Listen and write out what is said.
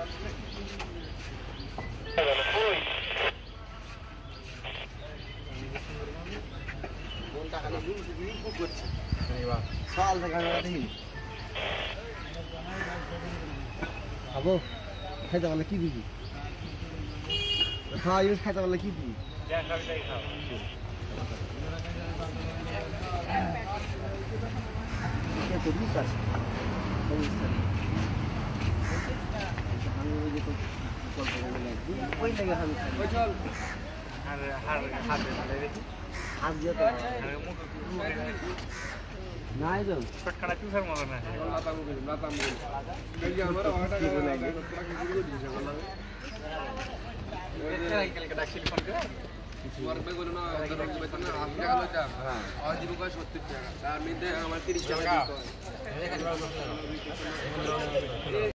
খাবো খাইতে পারলে কি দিবি? হ্যাঁ ইউজ খাইতে পারলে কি দিবি? নাই তো চটকাটা চুষার মতো না আমার 30 টাকা